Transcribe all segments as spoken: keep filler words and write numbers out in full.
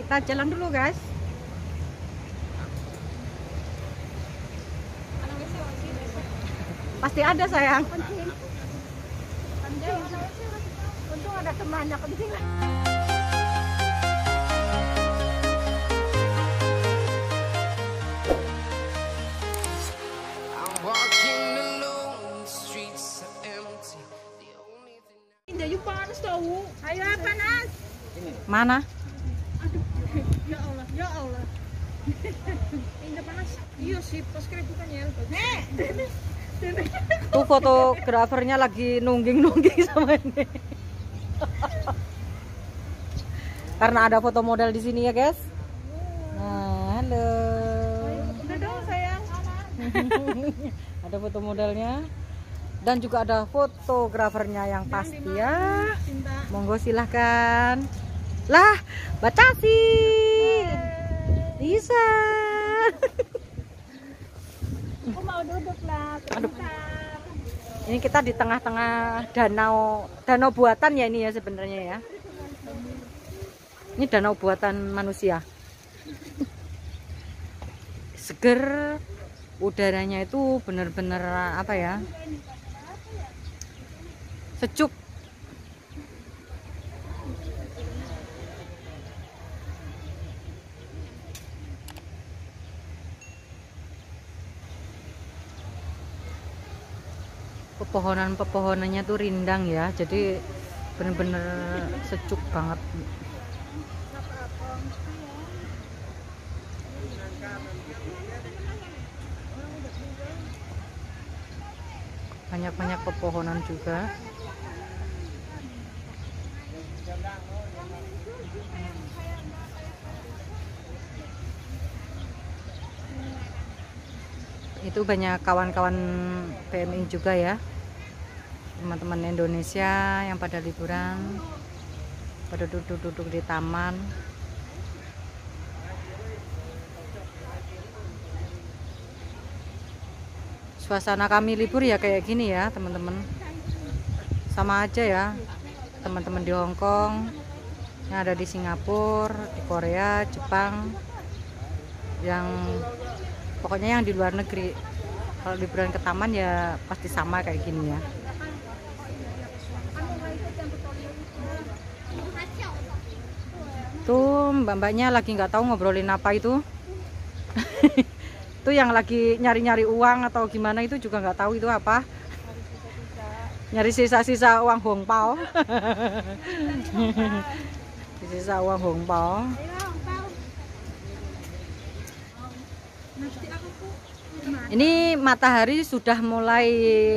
Kita jalan dulu guys. Pasti ada sayang. Untung ada temannya penting. Indah panas tahu. Ayo panas. Mana? Aduh, ya Allah, ya Allah. Indah panas. Iya sih, pas kira bukan ya. Tuh fotografernya lagi nungging-nungging sama ini. Karena ada foto model di sini ya guys. Nah, halo. Udah dong sayang. Ada foto modelnya dan juga ada fotografernya yang pasti ya. Monggo silahkan. Lah, baca sih. Bisa. Aku mau duduk lah. Aduh. Ini kita di tengah-tengah danau, danau buatan ya ini ya sebenarnya ya. Ini danau buatan manusia. Seger, udaranya itu benar-benar apa ya? Sejuk. Pepohonan-pepohonannya tuh rindang ya, jadi bener-bener sejuk banget. Banyak-banyak pepohonan juga. Itu banyak kawan-kawan P M I juga ya, teman-teman Indonesia yang pada liburan, pada duduk-duduk di taman. Suasana kami libur ya kayak gini ya teman-teman, sama aja ya teman-teman di Hong Kong, yang ada di Singapura, di Korea, Jepang, yang pokoknya yang di luar negeri. Kalau liburan ke taman ya pasti sama kayak gini ya. Tuh mbak-mbaknya lagi nggak tahu ngobrolin apa itu. Itu yang lagi nyari-nyari uang atau gimana itu juga nggak tahu itu apa. Nyari sisa-sisa uang hongpao. Sisa uang hongpao. Ini matahari sudah mulai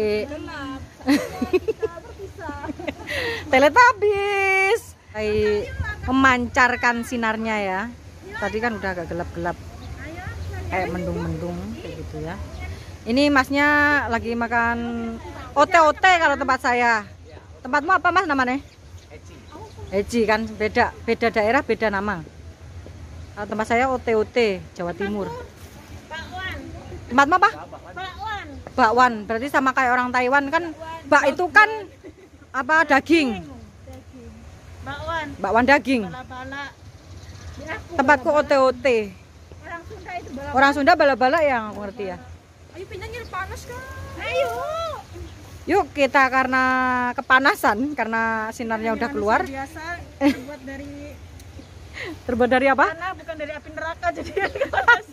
Teletubbies memancarkan sinarnya ya. Tadi kan udah agak gelap-gelap, kayak mendung-mendung kayak gitu ya. Ini masnya lagi makan ote-ote kalau tempat saya. Tempatmu apa mas namanya? Eci kan, beda beda daerah beda nama. Kalau tempat saya ote-ote Jawa Timur. Tempatmu apa? Bakwan. Bakwan, berarti sama kayak orang Taiwan kan. Bak itu kan apa, daging. Bakwan. Bakwan daging. Bala-bala. Tempatku ote-ote. Orang Sunda itu bala. Orang Sunda bala-bala yang aku ngerti ya. Ayo pindahnya panas kan? Ayo. Yuk kita karena kepanasan karena sinarnya udah keluar. Biasa terbuat dari Terbuat dari apa? tanah, bukan dari api neraka, jadi panas.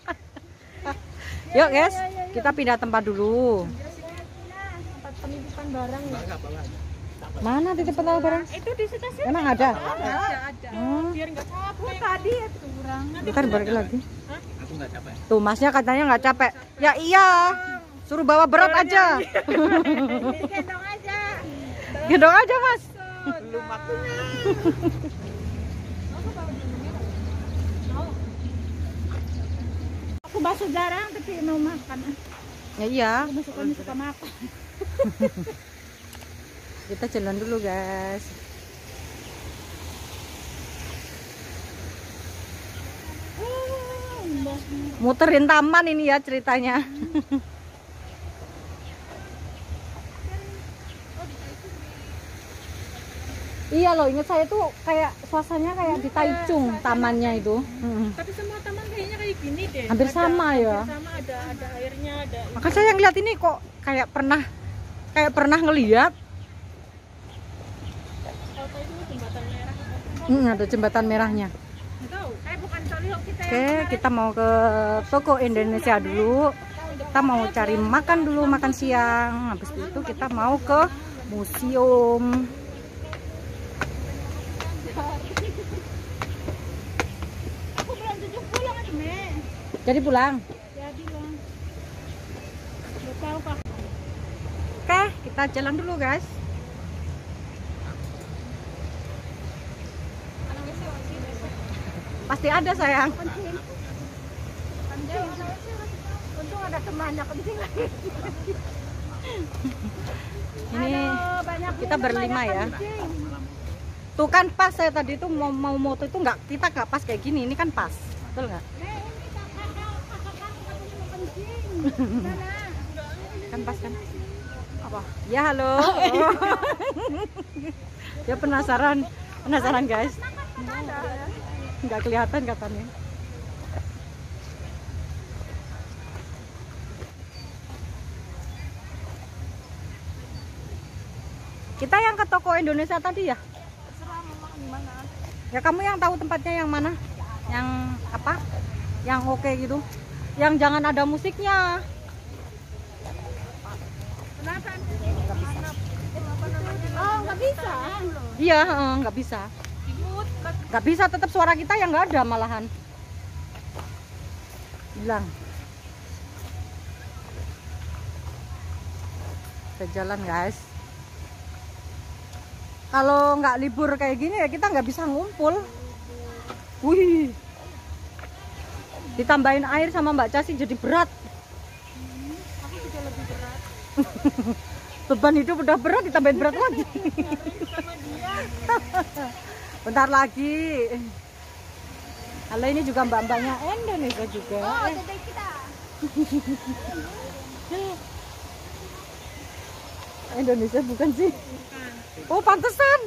Yuk guys, kita pindah tempat dulu. Tempat penitipan barang ya. Mana titipan barang? Itu di stasiun. Emang ada? Ada, ada. Hmm. Biar nggak capek. Tadi ya kurang. Ntar balik lagi. Aku nggak capek. Tuh masnya katanya nggak capek. Ya iya, suruh bawa berat aja. Gendong aja. Gendong aja mas. Belum waktunya. Aku bakso jarang tapi mau makan. Ya iya. Aku suka suka makan. Kita jalan dulu guys. Muterin taman ini ya ceritanya. Iya loh, ingat saya tuh kayak suasananya kayak di Taichung tamannya itu. Hmm. Tapi semua taman kayaknya kayak gini deh. Hampir Ada- sama ya. Hampir sama, ada ada airnya, ada. Maka saya ngeliat ini kok kayak pernah kayak pernah ngeliat. Kalau tadi itu jembatan merah. Hmm, ada jembatan merahnya. Nggak tahu. Eh bukan Soliok kita. Oke, kita mau ke toko Indonesia dulu. Kita mau cari makan dulu, makan siang. Habis itu kita mau ke museum. Aku belum tujuh pulang aja, Me. Jadi pulang. Jadi bang. Nggak tahu kak. Oke, kita jalan dulu guys. Pasti ada sayang. Untung ada temannya kencing lagi. Ini Aduh, banyak kita minum, berlima banyak ya. kencing. Tuh kan pas saya tadi tuh mau mau moto itu nggak, kita nggak pas kayak gini. Ini kan pas, betul nggak? Me, ini kakak kakak kamu katanya mau kencing. Mana? Kan pas kan? Apa? Ya halo. Ya penasaran, penasaran guys. Nggak kelihatan katanya. Kita yang ke toko Indonesia tadi ya? Terserah mama gimana. Ya kamu yang tahu tempatnya yang mana? Yang apa? Yang oke gitu? Yang jangan ada musiknya. Kenapa? Oh, nggak bisa. Iya, eh, nggak bisa. Nggak bisa, tetap suara kita yang nggak ada malahan. Hilang. Kita jalan guys. Kalau nggak libur kayak gini ya kita nggak bisa ngumpul. Wih. Ditambahin air sama Mbak Casi jadi berat. Aku juga lebih berat. Beban hidup udah berat ditambahin berat lagi. Sama dia. Bentar lagi. Halo, ini juga mbak-mbaknya Indonesia juga. Oh, Eh, dedek kita. Indonesia bukan sih? Bukan. Oh, pantesan.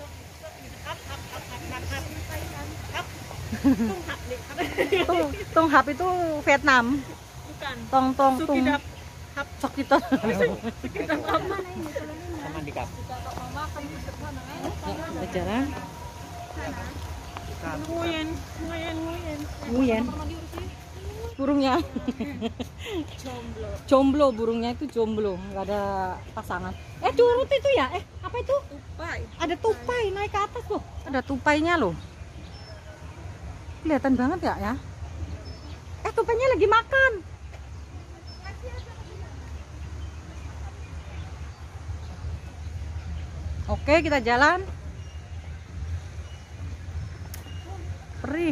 Tung, tung hap itu Vietnam. Bukan. Tong tong tung. Sukidap. Sok kita. Sukidap apa? Sama di kap. Kita jalan. Nguyen, nguyen, nguyen. Nguyen. Burungnya. Jomblo. Jomblo, burungnya itu jomblo, nggak ada pasangan. Eh, curut itu ya? Eh, apa itu? Tupai. Ada tupai naik ke atas loh. Ada tupainya loh. Kelihatan banget ya ya. Eh, tupainya lagi makan. Oke, kita jalan. Perih.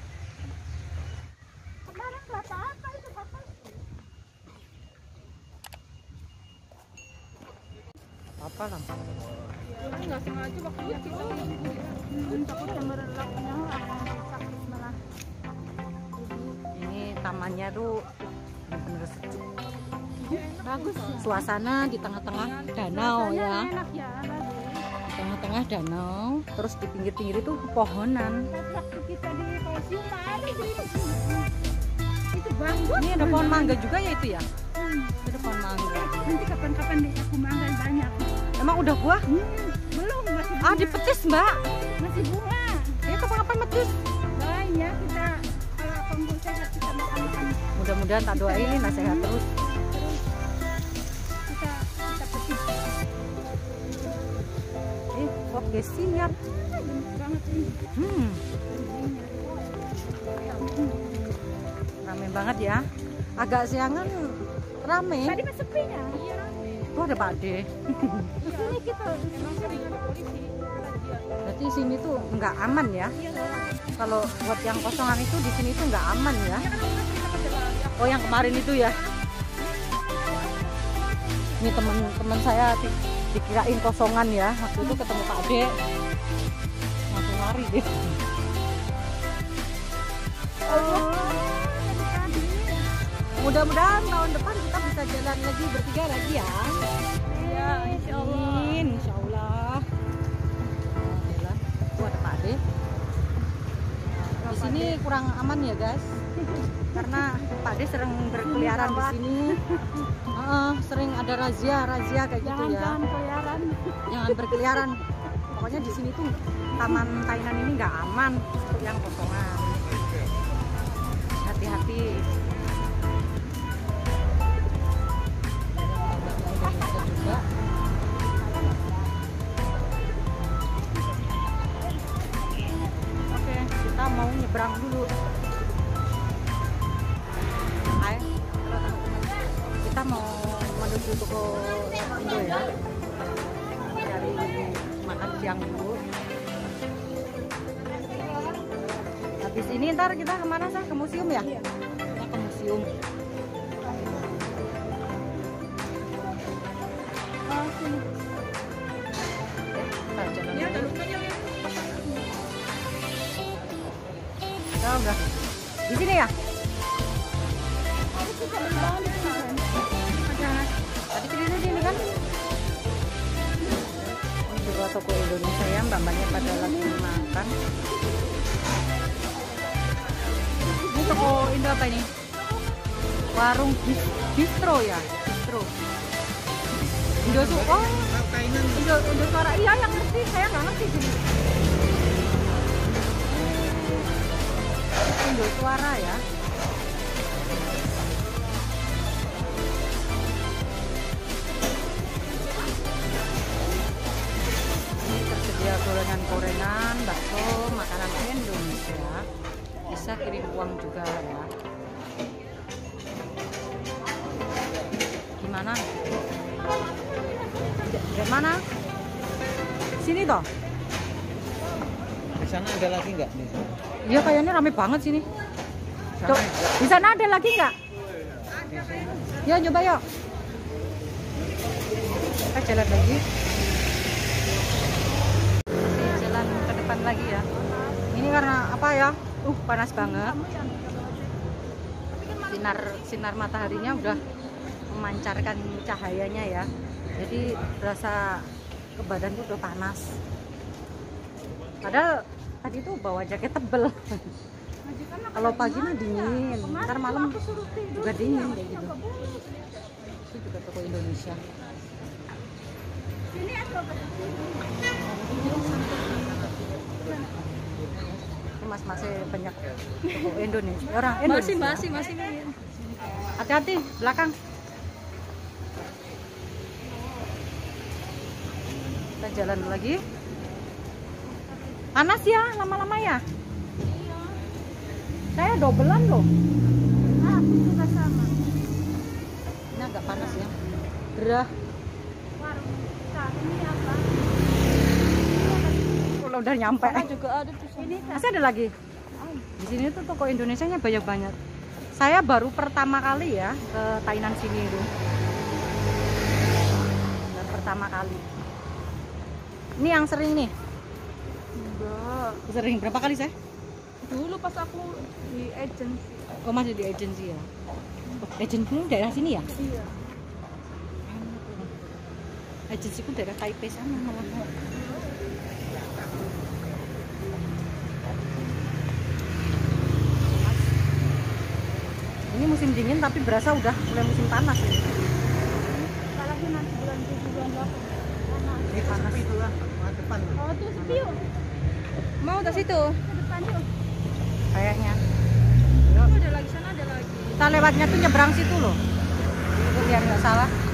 Kemarin berapa apa itu bapak? Apa lah? Aku nggak sengaja waktu itu. Takut cemerlapnya sakit malah. Ini tamannya tuh bener-bener sejuk. Bagus ya. Suasana di tengah-tengah danau ya. Enak ya, bagus. Di tengah-tengah danau, terus di pinggir-pinggir itu pepohonan. Waktu kita di Pausium ada di itu bagus. Ini ada pohon mangga juga ya itu ya? Hmm. Ada pohon mangga. Nanti kapan-kapan deh aku makan banyak. Emang udah buah? Hmm, belum masih bunga. Ah, dipetis mbak. Masih bunga. Ya kapan-kapan metis. Banyak kita kalau kamu sehat kita makan-makan. Mudah-mudahan tak doain nah sehat terus. Terus kita kita petik. Eh, oke siap. Banyak banget ini. Hmm, rame banget ya. Agak siangan rame. Tadi mas sepi ya? Iya rame. Tuh ada Pak De. Di sini kita emang sering ada polisi. Berarti sini tuh nggak aman ya? Iya lah. Kalau buat yang kosongan itu di sini tuh nggak aman ya? Kan kita sering ada jalan. Oh yang kemarin itu ya? Ini teman-teman saya di, dikirain kosongan ya. Waktu itu ketemu Pak De, langsung lari deh. Oh. Mudah-mudahan tahun depan kita bisa jalan lagi bertiga lagi ya. Iya, insya Allah. Amin, insya Allah. Oke. Di sini kurang aman ya guys, karena Pak De sering berkeliaran di sini. Uh, sering ada razia, razia kayak gitu ya. Jangan berkeliaran. Jangan berkeliaran. Pokoknya di sini tuh Taman Tainan ini nggak aman untuk yang kosongan. Hati-hati. Juga. Oke, kita mau nyebrang dulu. Ayo, kita mau menuju toko Indo ya. Cari makan siang dulu. Habis ini ntar kita kemana sih? Ke museum ya? Kita ke museum. Kita jalan Ya, dulu. terus aja ya. Kita udah di sini ya? Tadi cerita di sini kan? Ini juga toko Indonesia ya, mbak-mbaknya pada lagi makan. Ini toko Indo apa ini? Warung bis- bistro ya, bistro. Indo suka, oh, Tainan. Indo, Indo suara, iya yang ngerti, saya nggak ngerti sini. Indo suara ya. Ini tersedia gorengan-gorengan, bakso, makanan Indonesia. Bisa kirim uang juga ya. Gimana? Di mana? Sini toh? Di sana ada lagi nggak? Di sana. Iya kayaknya rame banget sini. Sana Tuh, ada. di sana ada lagi nggak? Ya coba yuk. Kita jalan lagi. Oke, jalan ke depan lagi ya. Ini karena apa ya? Uh panas banget. Sinar sinar mataharinya udah memancarkan cahayanya ya. Jadi berasa ke badan tuh udah panas. Padahal tadi tuh bawa jaket tebel. Kalau pagi mah dingin, ntar malam juga dingin kayak gitu. Itu juga toko Indonesia. Ini mas masih banyak toko Indonesia. Orang Indonesia. Masih, masih, masih. Hati-hati belakang. Kita jalan lagi. Panas ya lama-lama ya. Saya dobelan loh. Ah, aku juga sama. Ini agak panas ya. Gerah. Warung saat ini apa? Kalau udah nyampe. Juga ada tuh ini kan. Masih ada lagi. Di sini tuh toko Indonesianya banyak banget. Saya baru pertama kali ya ke Tainan sini itu. Dan pertama kali. Ini yang sering nih. Enggak. Sering berapa kali saya? Dulu pas aku di agency. Oh masih di agensi ya. Oh, agensiku daerah sini ya? Iya. Agensiku daerah Taipei sana malah. Ini musim dingin tapi berasa udah mulai musim panas ini. Apalagi nanti bulan tujuh bulan delapan. Panas. Ini panas itu lah, depan. Oh, tuh sepi yuk. Mau ke situ Ke depan yuk. kayaknya. Oh, ada lagi sana ada lagi. Kita lewatnya tuh nyebrang situ loh. Itu biar nggak salah.